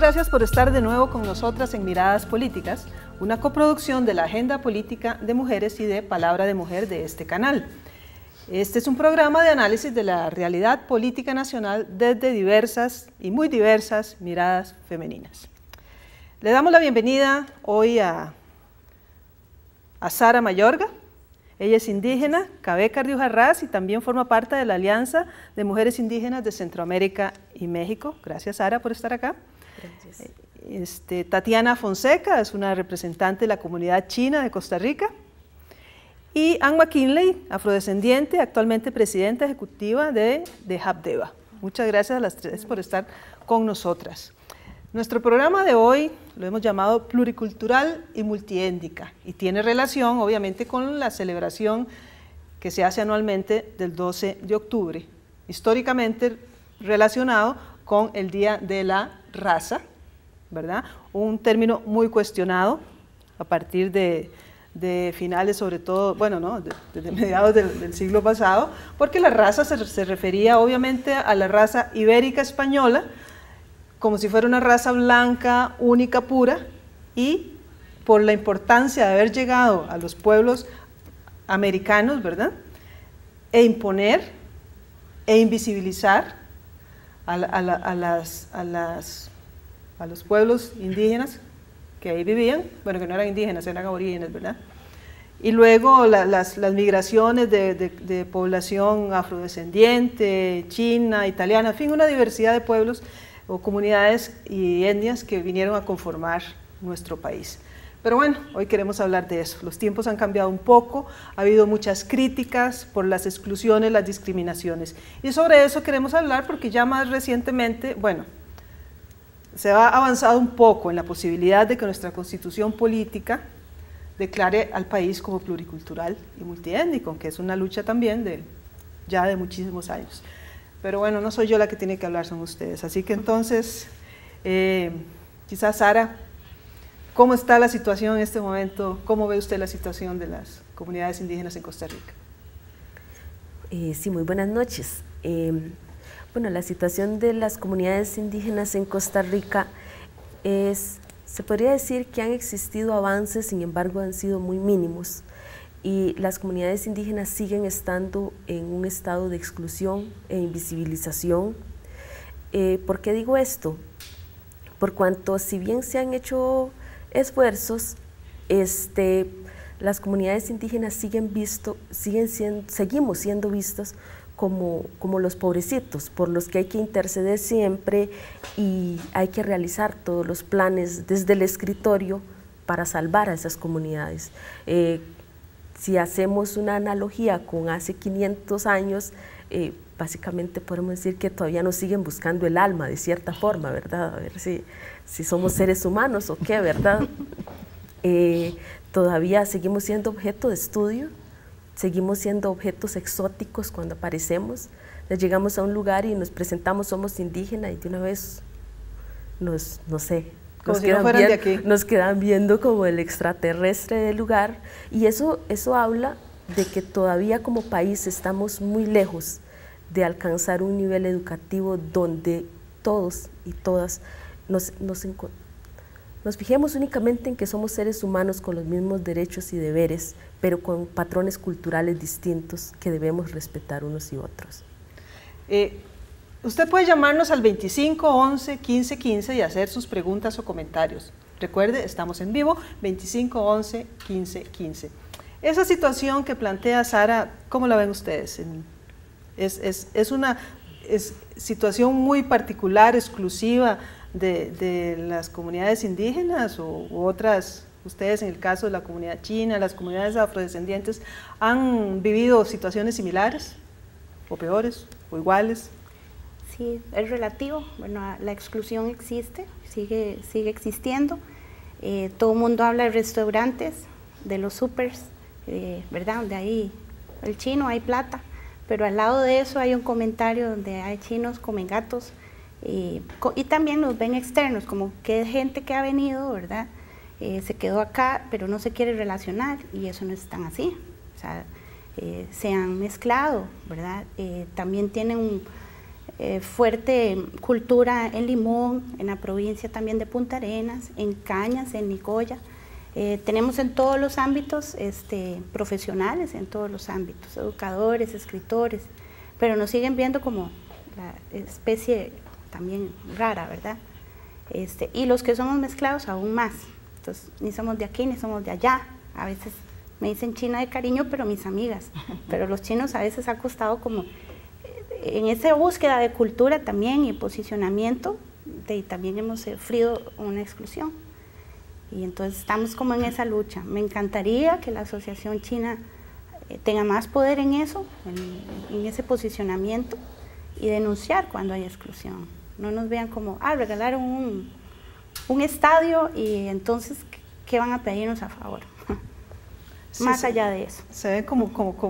gracias por estar de nuevo con nosotras en Miradas Políticas, una coproducción de la Agenda Política de Mujeres y de Palabra de Mujer de este canal. Este es un programa de análisis de la realidad política nacional desde diversas y muy diversas miradas femeninas. Le damos la bienvenida hoy a Sara Mayorga. Ella es indígena, Cabeca Riojarrás, y también forma parte de la Alianza de Mujeres Indígenas de Centroamérica y México. Gracias, Sara, por estar acá. Gracias. Tatiana Fonseca es una representante de la comunidad china de Costa Rica. Y Anne McKinley, afrodescendiente, actualmente presidenta ejecutiva de Habdeba. Muchas gracias a las tres por estar con nosotras. Nuestro programa de hoy lo hemos llamado pluricultural y multiétnica y tiene relación obviamente con la celebración que se hace anualmente del 12 de octubre, históricamente relacionado con el Día de la Raza, ¿verdad? Un término muy cuestionado a partir de finales, sobre todo, bueno, no, desde mediados del siglo pasado, porque la raza se refería obviamente a la raza ibérica española, como si fuera una raza blanca, única, pura, y por la importancia de haber llegado a los pueblos americanos, ¿verdad?, e imponer e invisibilizar a los pueblos indígenas que ahí vivían, bueno, que no eran indígenas, eran aborígenes, ¿verdad? Y luego las migraciones de población afrodescendiente, china, italiana, en fin, una diversidad de pueblos o comunidades y etnias que vinieron a conformar nuestro país. Pero bueno, hoy queremos hablar de eso. Los tiempos han cambiado un poco, ha habido muchas críticas por las exclusiones, las discriminaciones. Y sobre eso queremos hablar porque ya más recientemente, bueno, se ha avanzado un poco en la posibilidad de que nuestra constitución política declare al país como pluricultural y multiétnico, aunque es una lucha también ya de muchísimos años. Pero bueno, no soy yo la que tiene que hablar, son ustedes. Así que entonces, quizás Sara, ¿cómo está la situación en este momento? ¿Cómo ve usted la situación de las comunidades indígenas en Costa Rica? Sí, muy buenas noches. Bueno, la situación de las comunidades indígenas en Costa Rica se podría decir que han existido avances, sin embargo han sido muy mínimos. Y las comunidades indígenas siguen estando en un estado de exclusión e invisibilización. ¿Por qué digo esto? Por cuanto, si bien se han hecho esfuerzos, las comunidades indígenas seguimos siendo vistos como los pobrecitos, por los que hay que interceder siempre y hay que realizar todos los planes desde el escritorio para salvar a esas comunidades. Si hacemos una analogía con hace 500 años, básicamente podemos decir que todavía nos siguen buscando el alma de cierta forma, ¿verdad? A ver si somos seres humanos o qué, ¿verdad? Todavía seguimos siendo objeto de estudio, seguimos siendo objetos exóticos cuando aparecemos. Llegamos a un lugar y nos presentamos, somos indígenas, y de una vez no sé, nos quedan viendo como el extraterrestre del lugar, y eso habla de que todavía como país estamos muy lejos de alcanzar un nivel educativo donde todos y todas nos fijemos únicamente en que somos seres humanos con los mismos derechos y deberes, pero con patrones culturales distintos que debemos respetar unos y otros. Usted puede llamarnos al 25 11 15 15 y hacer sus preguntas o comentarios. Recuerde, estamos en vivo, 25 11 15 15. Esa situación que plantea Sara, ¿cómo la ven ustedes? Es una situación muy particular, exclusiva de las comunidades indígenas u otras. Ustedes, en el caso de la comunidad china, las comunidades afrodescendientes, ¿han vivido situaciones similares o peores o iguales? Sí, es relativo. Bueno, la exclusión existe, sigue existiendo. Todo el mundo habla de restaurantes, de los supers, ¿verdad? Donde hay el chino, hay plata, pero al lado de eso hay un comentario donde hay chinos comen gatos, y también nos ven externos, como que es gente que ha venido, ¿verdad? Se quedó acá, pero no se quiere relacionar, y eso no es tan así. O sea, se han mezclado, ¿verdad? También tienen fuerte cultura en Limón, en la provincia también de Punta Arenas, en Cañas, en Nicoya. Tenemos en todos los ámbitos profesionales, en todos los ámbitos, educadores, escritores, pero nos siguen viendo como la especie también rara, ¿verdad? Y los que somos mezclados aún más. Entonces, ni somos de aquí ni somos de allá. A veces me dicen china de cariño, pero mis amigas. Pero los chinos a veces ha costado como, en esa búsqueda de cultura también y posicionamiento, también hemos sufrido una exclusión. Y entonces estamos como en esa lucha. Me encantaría que la Asociación China tenga más poder en eso, en ese posicionamiento, y denunciar cuando hay exclusión. No nos vean como, regalaron un estadio y entonces, ¿qué van a pedirnos a favor? Sí, más allá de eso. Se ve como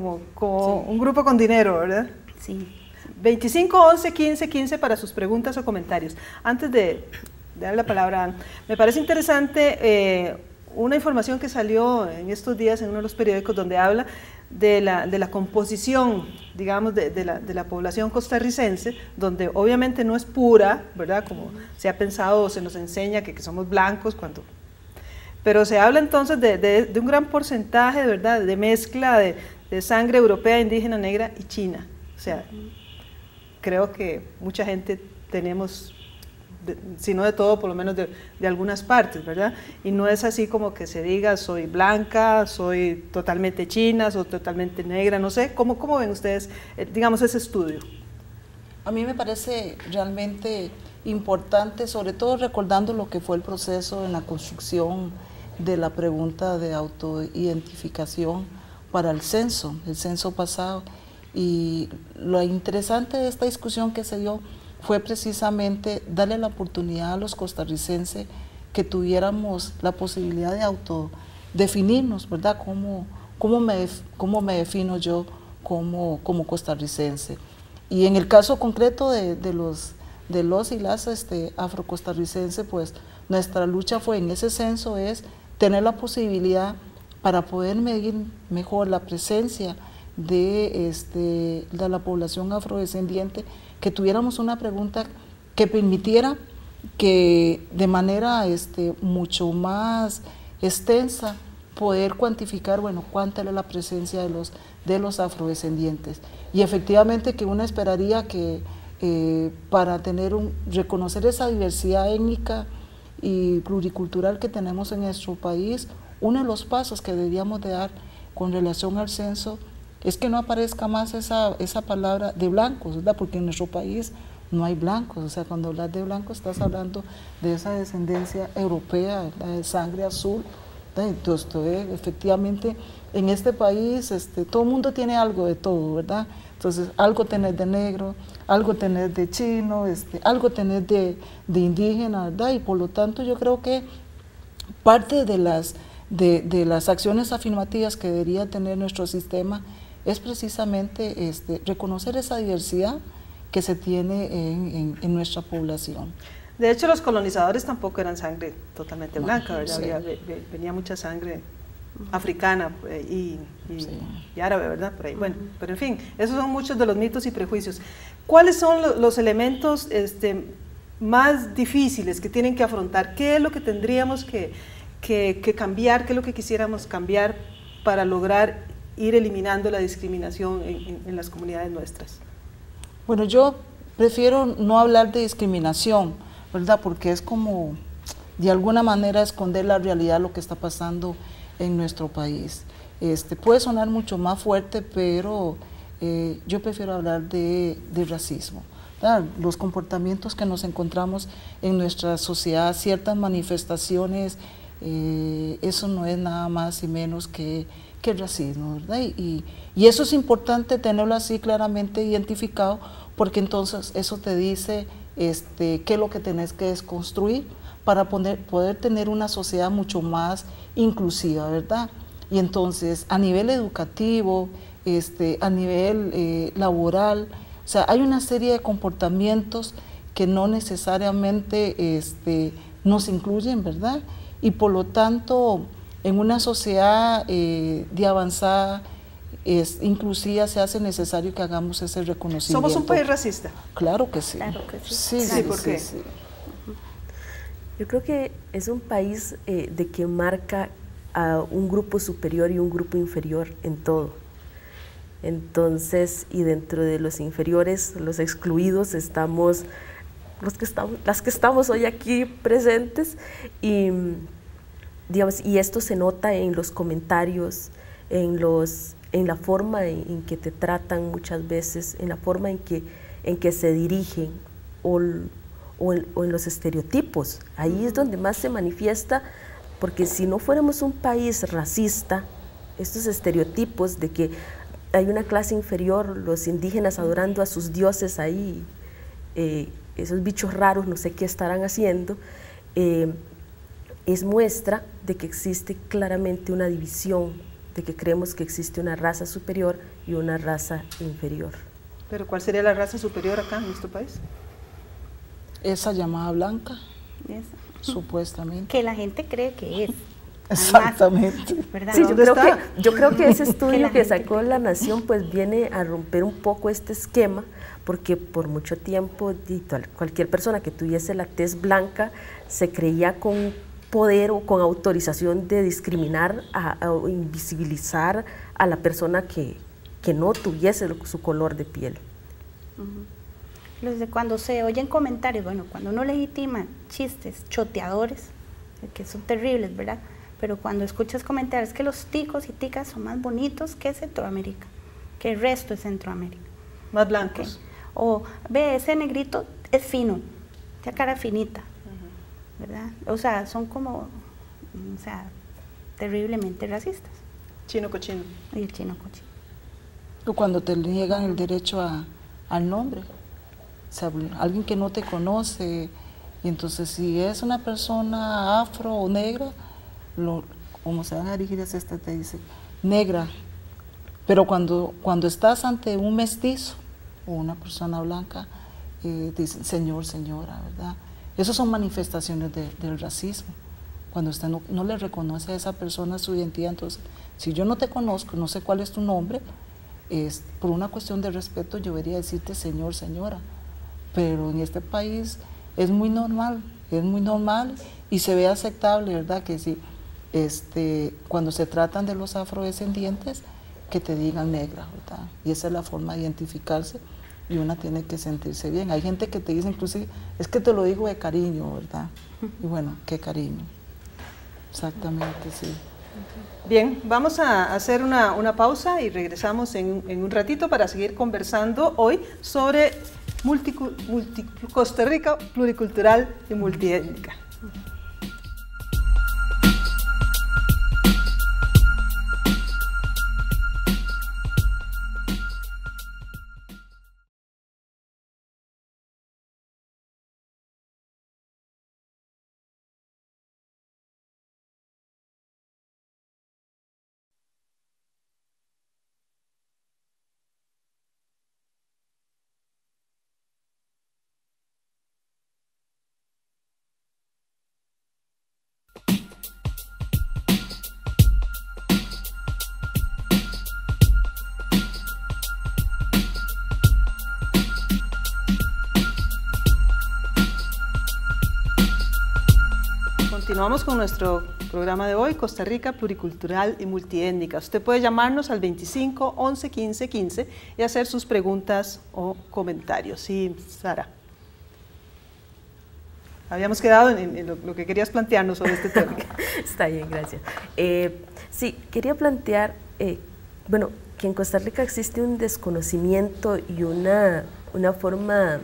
un grupo con dinero, ¿verdad? Sí. 25 11 15 15 para sus preguntas o comentarios. Antes de dar la palabra, me parece interesante una información que salió en estos días en uno de los periódicos donde habla de la composición, digamos, de la población costarricense, donde obviamente no es pura, ¿verdad? Como se ha pensado o se nos enseña que somos blancos, pero se habla entonces de un gran porcentaje, ¿verdad?, de mezcla de sangre europea, indígena, negra y china. O sea, creo que mucha gente tenemos, si no de todo, por lo menos de algunas partes, ¿verdad? Y no es así como que se diga soy blanca, soy totalmente china, soy totalmente negra, no sé. ¿Cómo ven ustedes, digamos, ese estudio? A mí me parece realmente importante, sobre todo recordando lo que fue el proceso en la construcción de la pregunta de autoidentificación para el censo pasado. Y lo interesante de esta discusión que se dio fue precisamente darle la oportunidad a los costarricenses que tuviéramos la posibilidad de autodefinirnos, ¿verdad? ¿Cómo me defino yo como costarricense? Y en el caso concreto de los y las afrocostarricenses, pues nuestra lucha fue en ese censo es tener la posibilidad para poder medir mejor la presencia de la población afrodescendiente, que tuviéramos una pregunta que permitiera que de manera mucho más extensa poder cuantificar, bueno, cuánta era la presencia de los afrodescendientes. Y efectivamente que uno esperaría que para reconocer esa diversidad étnica y pluricultural que tenemos en nuestro país, uno de los pasos que deberíamos de dar con relación al censo es que no aparezca más esa palabra de blancos, ¿verdad? Porque en nuestro país no hay blancos, o sea, cuando hablas de blancos estás hablando de esa descendencia europea, de sangre azul, ¿verdad? Entonces, efectivamente, en este país todo el mundo tiene algo de todo, ¿verdad? Entonces, algo tenés de negro, algo tenés de chino, algo tenés de indígena, ¿verdad? Y por lo tanto yo creo que parte de las acciones afirmativas que debería tener nuestro sistema es precisamente reconocer esa diversidad que se tiene en nuestra población. De hecho, los colonizadores tampoco eran sangre totalmente blanca, ¿verdad? Sí. Venía mucha sangre africana y árabe, ¿verdad? Por ahí. Bueno, pero en fin, esos son muchos de los mitos y prejuicios. ¿Cuáles son los elementos más difíciles que tienen que afrontar? ¿Qué es lo que tendríamos que cambiar? ¿Qué es lo que quisiéramos cambiar para lograr ir eliminando la discriminación en las comunidades nuestras? Bueno, yo prefiero no hablar de discriminación, ¿verdad? Porque es como, de alguna manera, esconder la realidad de lo que está pasando en nuestro país. Puede sonar mucho más fuerte, pero yo prefiero hablar de racismo, ¿verdad? Los comportamientos que nos encontramos en nuestra sociedad, ciertas manifestaciones, eso no es nada más y menos que el racismo, ¿verdad? Y eso es importante tenerlo así claramente identificado, porque entonces eso te dice qué es lo que tenés que desconstruir para poder tener una sociedad mucho más inclusiva, ¿verdad? Y entonces a nivel educativo, a nivel laboral, o sea, hay una serie de comportamientos que no necesariamente nos incluyen, ¿verdad? Y por lo tanto, en una sociedad de avanzada, inclusive se hace necesario que hagamos ese reconocimiento. ¿Somos un país racista? Claro que sí. Claro que sí. Sí, Sí, ¿por qué? sí. Yo creo que es un país de que marca a un grupo superior y un grupo inferior en todo. Entonces, y dentro de los inferiores, los excluidos, estamos las que estamos hoy aquí presentes, y, digamos, y esto se nota en los comentarios, en la forma en que te tratan muchas veces, en la forma en que se dirigen, o en los estereotipos. Ahí es donde más se manifiesta, porque si no fuéramos un país racista, estos estereotipos de que hay una clase inferior, los indígenas adorando a sus dioses ahí, esos bichos raros, no sé qué estarán haciendo, es muestra de que existe claramente una división, de que creemos que existe una raza superior y una raza inferior. ¿Pero cuál sería la raza superior acá en nuestro país? Esa llamada blanca, Eso. supuestamente. Que la gente cree que es. Exactamente. ¿Verdad? Sí, ¿Dónde está? yo creo que ese Que estudio la que gente sacó La Nación pues viene a romper un poco este esquema, porque por mucho tiempo cualquier persona que tuviese la tez blanca se creía con poder o con autorización de discriminar o invisibilizar a la persona que no tuviese su color de piel. Los de cuando se oyen comentarios, bueno, cuando uno legitima chistes choteadores, que son terribles, ¿verdad? Pero cuando escuchas comentarios que los ticos y ticas son más bonitos que Centroamérica, que el resto de Centroamérica. Más blancos. Okay. O ve, ese negrito es fino, tiene cara finita, ¿verdad? O sea, son como, o sea, terriblemente racistas. Chino cochino. Y el chino cochino. O cuando te niegan el derecho al nombre. O sea, alguien que no te conoce, y entonces si es una persona afro o negra, como se van a dirigir hacia esta, te dice negra, pero cuando estás ante un mestizo o una persona blanca, dicen señor, señora, ¿verdad? Esas son manifestaciones del racismo, cuando usted no le reconoce a esa persona su identidad. Entonces, si yo no te conozco, no sé cuál es tu nombre, por una cuestión de respeto yo debería decirte señor, señora. Pero en este país es muy normal y se ve aceptable, ¿verdad? Que sí, cuando se tratan de los afrodescendientes, que te digan negra, ¿verdad? Y esa es la forma de identificarse y una tiene que sentirse bien. Hay gente que te dice inclusive, es que te lo digo de cariño, ¿verdad? Y bueno, qué cariño. Exactamente, sí. Bien, vamos a hacer una pausa y regresamos en un ratito para seguir conversando hoy sobre Costa Rica pluricultural y multiétnica. Continuamos con nuestro programa de hoy, Costa Rica pluricultural y multiétnica. Usted puede llamarnos al 25 11 15 15 y hacer sus preguntas o comentarios. Sí, Sara. Habíamos quedado en lo que querías plantearnos sobre este tema. Está bien, gracias. Sí, quería plantear, bueno, que en Costa Rica existe un desconocimiento y una forma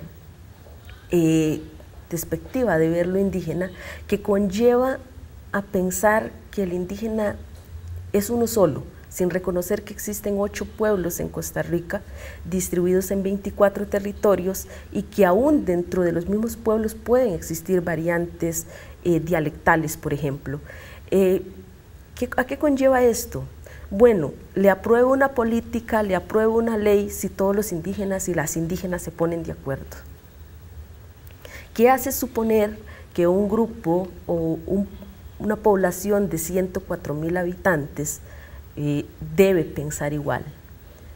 despectiva de ver lo indígena, que conlleva a pensar que el indígena es uno solo, sin reconocer que existen 8 pueblos en Costa Rica, distribuidos en 24 territorios, y que aún dentro de los mismos pueblos pueden existir variantes dialectales, por ejemplo. ¿A qué conlleva esto? Bueno, le apruebo una política, le apruebo una ley si todos los indígenas y las indígenas se ponen de acuerdo. ¿Qué hace suponer que un grupo o una población de 104,000 habitantes debe pensar igual?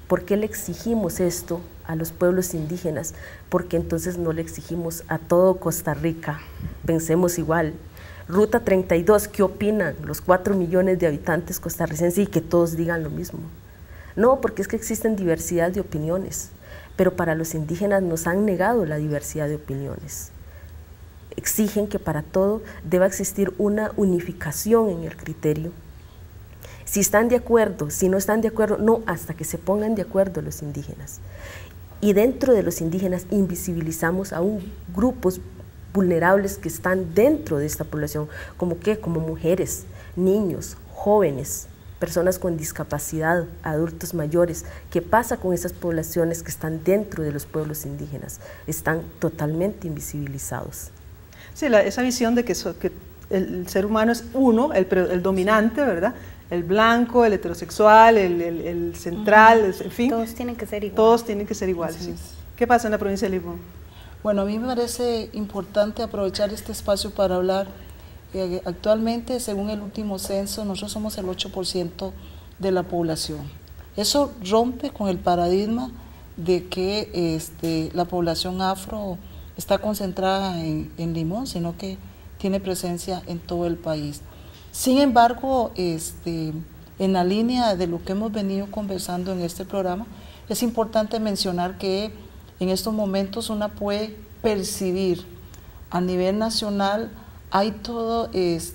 ¿Por qué le exigimos esto a los pueblos indígenas? Porque entonces no le exigimos a todo Costa Rica. Pensemos igual. Ruta 32, ¿qué opinan los 4 millones de habitantes costarricenses y que todos digan lo mismo? No, porque es que existen diversidad de opiniones, pero para los indígenas nos han negado la diversidad de opiniones. Exigen que para todo deba existir una unificación en el criterio. Si están de acuerdo, si no están de acuerdo, no, hasta que se pongan de acuerdo los indígenas. Y dentro de los indígenas invisibilizamos a grupos vulnerables que están dentro de esta población, como ¿qué? Como mujeres, niños, jóvenes, personas con discapacidad, adultos mayores. ¿Qué pasa con esas poblaciones que están dentro de los pueblos indígenas? Están totalmente invisibilizados. Sí, esa visión de que el ser humano es uno, el dominante, ¿verdad? El blanco, el heterosexual, el central, en fin. Todos tienen que ser iguales. Todos tienen que ser iguales, sí. ¿Qué pasa en la provincia de Limón? Bueno, a mí me parece importante aprovechar este espacio para hablar. Actualmente, según el último censo, nosotros somos el 8% de la población. Eso rompe con el paradigma de que la población afro está concentrada en Limón, sino que tiene presencia en todo el país. Sin embargo, en la línea de lo que hemos venido conversando en este programa, es importante mencionar que en estos momentos una puede percibir a nivel nacional, hay todo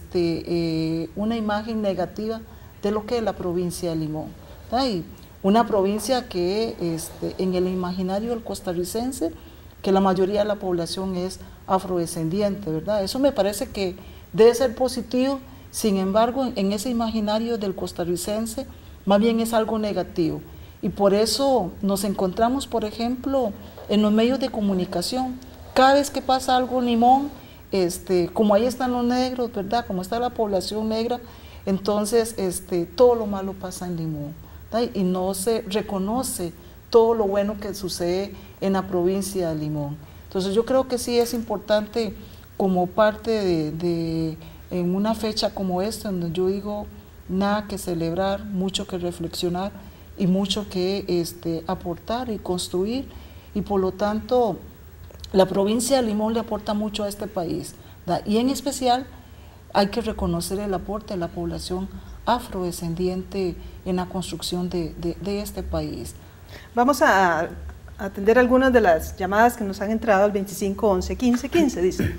una imagen negativa de lo que es la provincia de Limón. Hay una provincia que en el imaginario del costarricense, que la mayoría de la población es afrodescendiente, ¿verdad? Eso me parece que debe ser positivo. Sin embargo, en ese imaginario del costarricense, más bien es algo negativo. Y por eso nos encontramos, por ejemplo, en los medios de comunicación. Cada vez que pasa algo en Limón, como ahí están los negros, ¿verdad? Como está la población negra, entonces todo lo malo pasa en Limón, ¿verdad? Y no se reconoce todo lo bueno que sucede en la provincia de Limón. Entonces yo creo que sí es importante, como parte en una fecha como esta, donde yo digo, nada que celebrar, mucho que reflexionar y mucho que aportar y construir, y por lo tanto la provincia de Limón le aporta mucho a este país, ¿verdad? Y en especial hay que reconocer el aporte de la población afrodescendiente en la construcción de este país. Vamos a atender algunas de las llamadas que nos han entrado al 25 11 15 15, dice.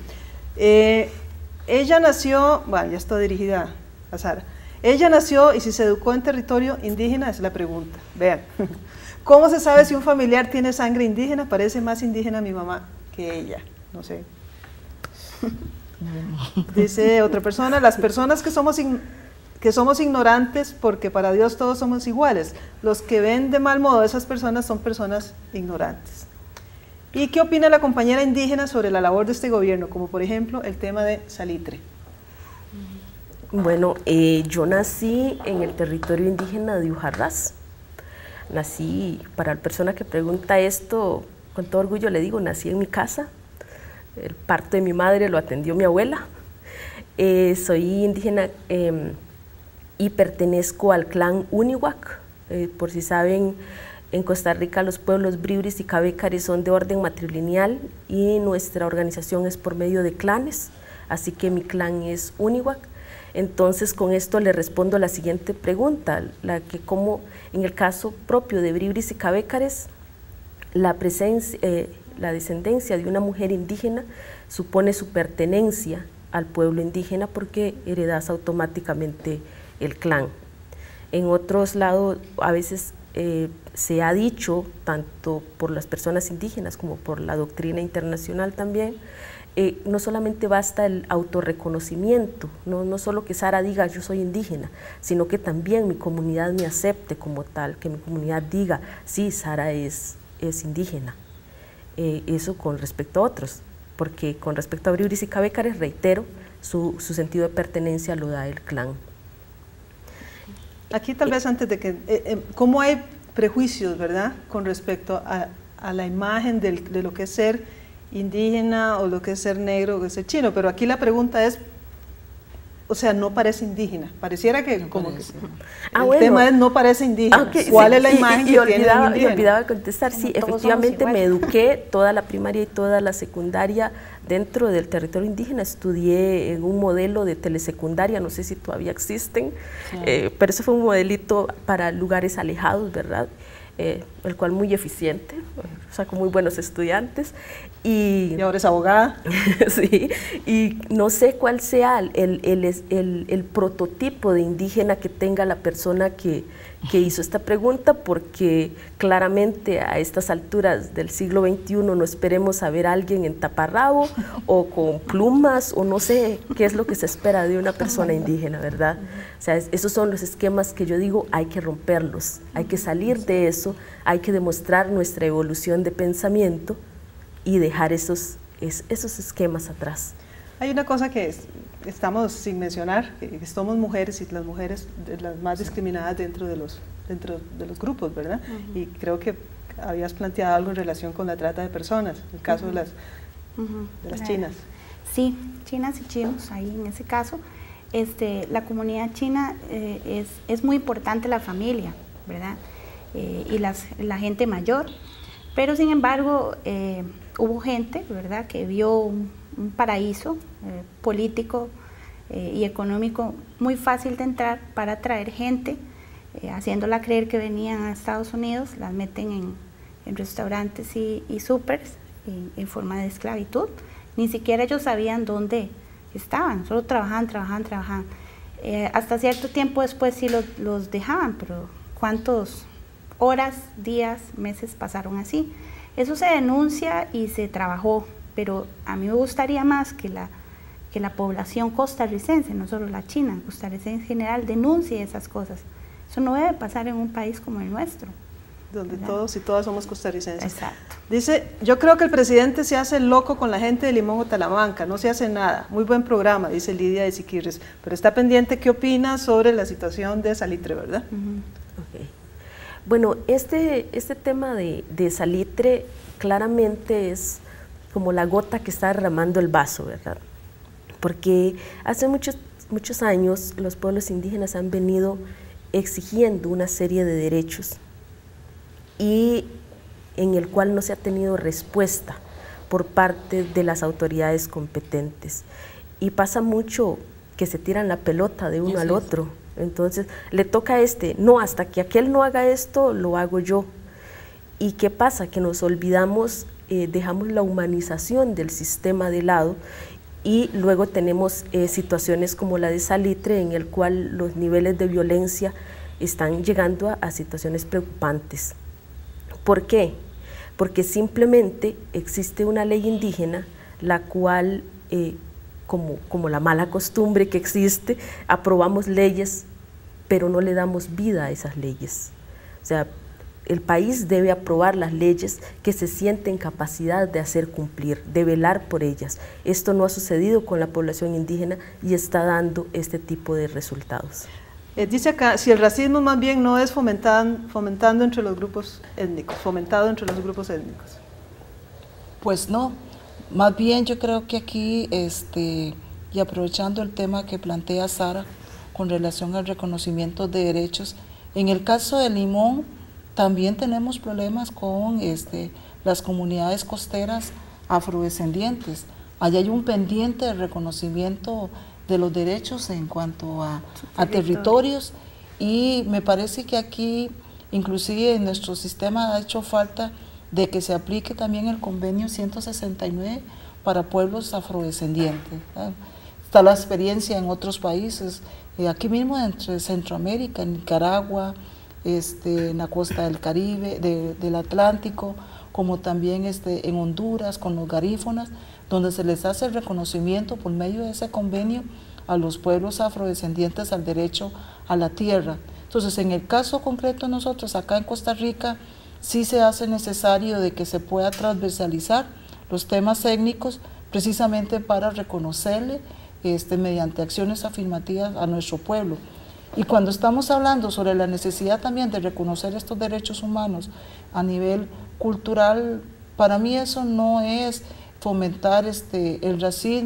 Ella nació, bueno, ya está dirigida a Sara. Ella nació y si se educó en territorio indígena, es la pregunta. Vean, ¿cómo se sabe si un familiar tiene sangre indígena? Parece más indígena mi mamá que ella, no sé. Dice otra persona, las personas que somos ignorantes porque para Dios todos somos iguales. Los que ven de mal modo a esas personas son personas ignorantes. ¿Y qué opina la compañera indígena sobre la labor de este gobierno? Como por ejemplo el tema de salitre. Bueno, yo nací en el territorio indígena de Ujarrás. Nací, para la persona que pregunta esto, con todo orgullo le digo, nací en mi casa. El parto de mi madre lo atendió mi abuela. Soy indígena y pertenezco al clan Unihuac. Por si saben, en Costa Rica los pueblos Bribris y Cabécares son de orden matrilineal y nuestra organización es por medio de clanes, así que mi clan es Unihuac. Entonces con esto le respondo a la siguiente pregunta, la que como en el caso propio de Bribris y Cabécares, la descendencia de una mujer indígena supone su pertenencia al pueblo indígena porque heredas automáticamente el clan. En otros lados a veces se ha dicho, tanto por las personas indígenas como por la doctrina internacional también, no solamente basta el autorreconocimiento, no solo que Sara diga yo soy indígena, sino que también mi comunidad me acepte como tal, que mi comunidad diga sí, Sara es indígena. Eso con respecto a otros, porque con respecto a Bribris y Cabécares, reitero, su sentido de pertenencia lo da el clan. Aquí tal vez antes de que, ¿cómo hay prejuicios, verdad, con respecto a la imagen de lo que es ser indígena o lo que es ser negro o lo que es ser chino? Pero aquí la pregunta es, o sea, no parece indígena. Pareciera que como que bueno. tema es no parece indígena. ¿Cuál es la imagen que tiene de indígena? Y olvidaba contestar, sí, efectivamente me eduqué toda la primaria y toda la secundaria dentro del territorio indígena. Estudié en un modelo de telesecundaria, no sé si todavía existen, pero eso fue un modelito para lugares alejados, ¿verdad? El cual muy eficiente, sacó muy buenos estudiantes. Y ahora es abogada. Sí, y no sé cuál sea el prototipo de indígena que tenga la persona que hizo esta pregunta, porque claramente a estas alturas del siglo XXI no esperemos a ver a alguien en taparrabo o con plumas, o no sé qué es lo que se espera de una persona indígena, ¿verdad? O sea, esos son los esquemas que yo digo, hay que romperlos, hay que salir de eso, hay que demostrar nuestra evolución de pensamiento y dejar esos esquemas atrás. Hay una cosa que estamos sin mencionar, que somos mujeres, y las mujeres las más discriminadas dentro de los grupos, ¿verdad? Y creo que habías planteado algo en relación con la trata de personas, el caso de las chinas. Sí, chinas y chinos, ahí en ese caso. La comunidad china es muy importante, la familia, ¿verdad? Y la gente mayor, pero sin embargo hubo gente, ¿verdad?, que vio un paraíso político y económico muy fácil de entrar para atraer gente, haciéndola creer que venían a Estados Unidos, las meten en restaurantes y súpers en forma de esclavitud. Ni siquiera ellos sabían dónde estaban, solo trabajaban. Hasta cierto tiempo después sí los dejaban, pero ¿cuántas horas, días, meses pasaron así? Eso se denuncia y se trabajó, pero a mí me gustaría más que la población costarricense, no solo la china, costarricense en general, denuncie esas cosas. Eso no debe pasar en un país como el nuestro, donde ¿verdad? Todos y todas somos costarricenses. Exacto. Dice, yo creo que el presidente se hace loco con la gente de Limón o Talamanca, no se hace nada. Muy buen programa, dice Lidia de Siquirres, pero está pendiente qué opina sobre la situación de Salitre, ¿verdad? Okay. Bueno, este tema de Salitre claramente es como la gota que está derramando el vaso, ¿verdad? Porque hace muchos años los pueblos indígenas han venido exigiendo una serie de derechos y en el cual no se ha tenido respuesta por parte de las autoridades competentes. Y pasa mucho que se tiran la pelota de uno al otro. Entonces, le toca a no, hasta que aquel no haga esto, lo hago yo. ¿Y qué pasa? Que nos olvidamos, dejamos la humanización del sistema de lado, y luego tenemos situaciones como la de Salitre, en el cual los niveles de violencia están llegando a situaciones preocupantes. ¿Por qué? Porque simplemente existe una ley indígena, la cual, como la mala costumbre que existe, aprobamos leyes, pero no le damos vida a esas leyes. O sea, el país debe aprobar las leyes que se siente en capacidad de hacer cumplir, de velar por ellas. Esto no ha sucedido con la población indígena y está dando este tipo de resultados. Dice acá, si el racismo más bien no es fomentado entre los grupos étnicos. Pues no, más bien yo creo que aquí, y aprovechando el tema que plantea Sara con relación al reconocimiento de derechos, en el caso de Limón también tenemos problemas con las comunidades costeras afrodescendientes. Allá hay un pendiente de reconocimiento de los derechos en cuanto a territorios, y me parece que aquí, inclusive en nuestro sistema, ha hecho falta de que se aplique también el convenio 169 para pueblos afrodescendientes, ¿verdad? Está la experiencia en otros países, aquí mismo entre Centroamérica, en Nicaragua, en la costa del Caribe, del Atlántico, como también en Honduras con los garífonas, donde se les hace el reconocimiento por medio de ese convenio a los pueblos afrodescendientes al derecho a la tierra. Entonces, en el caso concreto de nosotros acá en Costa Rica, sí se hace necesario de que se pueda transversalizar los temas étnicos precisamente para reconocerle mediante acciones afirmativas a nuestro pueblo. Y cuando estamos hablando sobre la necesidad también de reconocer estos derechos humanos a nivel cultural, para mí eso no es fomentar el racismo,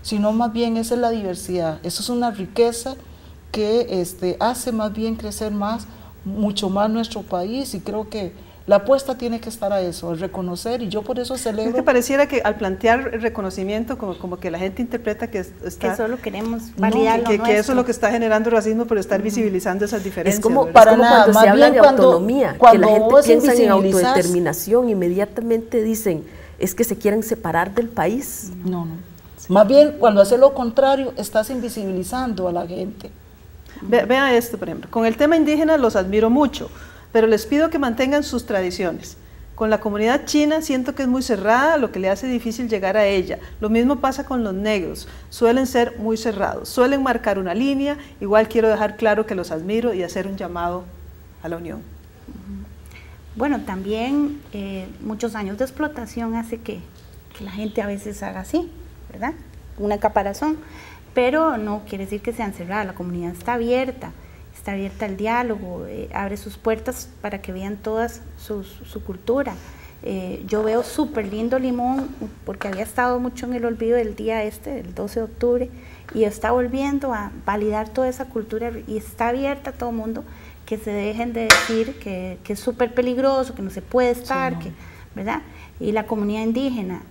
sino más bien esa es la diversidad. Eso es una riqueza que hace más bien crecer mucho más nuestro país, y creo que la apuesta tiene que estar a eso, a reconocer, y yo por eso celebro. Es que pareciera que al plantear el reconocimiento, como que la gente interpreta que está... Que solo queremos validar que eso es lo que está generando racismo, por estar visibilizando esas diferencias. Es como, ¿verdad? es como cuando se habla de autonomía, que la gente piensa en invisibilizas... autodeterminación, inmediatamente dicen, es que se quieren separar del país. No. Más bien, cuando haces lo contrario, estás invisibilizando a la gente. Vea esto, por ejemplo, con el tema indígena los admiro mucho, pero les pido que mantengan sus tradiciones. Con la comunidad china siento que es muy cerrada, lo que le hace difícil llegar a ella. Lo mismo pasa con los negros, suelen ser muy cerrados, suelen marcar una línea. Igual quiero dejar claro que los admiro y hacer un llamado a la unión. Bueno, también muchos años de explotación hace que la gente a veces haga así, ¿verdad? Una caparazón, pero no quiere decir que sean cerradas, la comunidad está abierta al diálogo, abre sus puertas para que vean todas su cultura. Yo veo súper lindo Limón, porque había estado mucho en el olvido del día el 12 de octubre, y está volviendo a validar toda esa cultura, y está abierta a todo el mundo, que se dejen de decir que es súper peligroso, que no se puede estar, sí, no. ¿verdad? Y la comunidad indígena,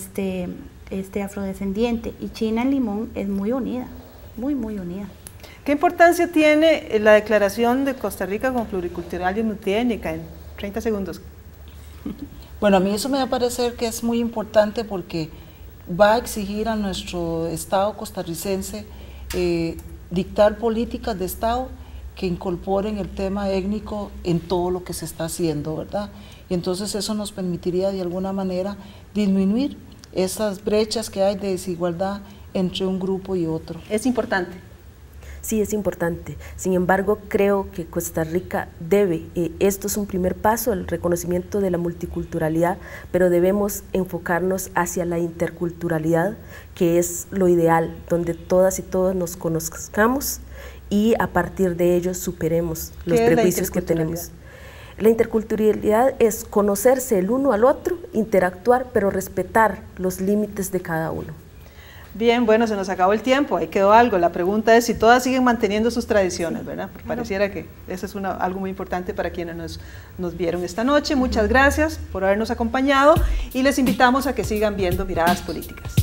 afrodescendiente y china en Limón es muy unida, muy unida. ¿Qué importancia tiene la declaración de Costa Rica como pluricultural y multiétnica? En 30 segundos. Bueno, a mí eso me va a parecer que es muy importante, porque va a exigir a nuestro Estado costarricense dictar políticas de Estado que incorporen el tema étnico en todo lo que se está haciendo, ¿verdad? Y entonces eso nos permitiría de alguna manera disminuir esas brechas que hay de desigualdad entre un grupo y otro. Es importante. Sí, es importante. Sin embargo, creo que Costa Rica debe, esto es un primer paso, el reconocimiento de la multiculturalidad, pero debemos enfocarnos hacia la interculturalidad, que es lo ideal, donde todas y todos nos conozcamos y a partir de ello superemos los prejuicios que tenemos. La interculturalidad es conocerse el uno al otro, interactuar, pero respetar los límites de cada uno. Bien, bueno, se nos acabó el tiempo, ahí quedó algo. La pregunta es si todas siguen manteniendo sus tradiciones, ¿verdad? Porque pareciera que eso es algo muy importante para quienes nos vieron esta noche. Muchas gracias por habernos acompañado y les invitamos a que sigan viendo Miradas Políticas.